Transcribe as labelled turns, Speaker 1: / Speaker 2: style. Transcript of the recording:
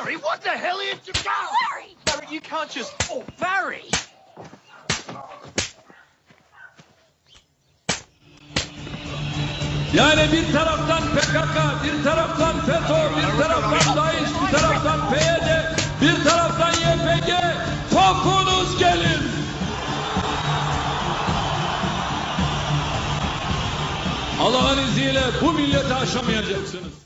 Speaker 1: Barry, what the hell are you doing?
Speaker 2: Larry!
Speaker 1: Barry, you can't just... Oh, Barry!
Speaker 3: Yani bir taraftan PKK, bir taraftan FETÖ, bir taraftan DAEŞ, bir taraftan PYD, bir taraftan YPG. Topunuz gelin. Allah'ın izniyle bu milleti aşamayacaksınız.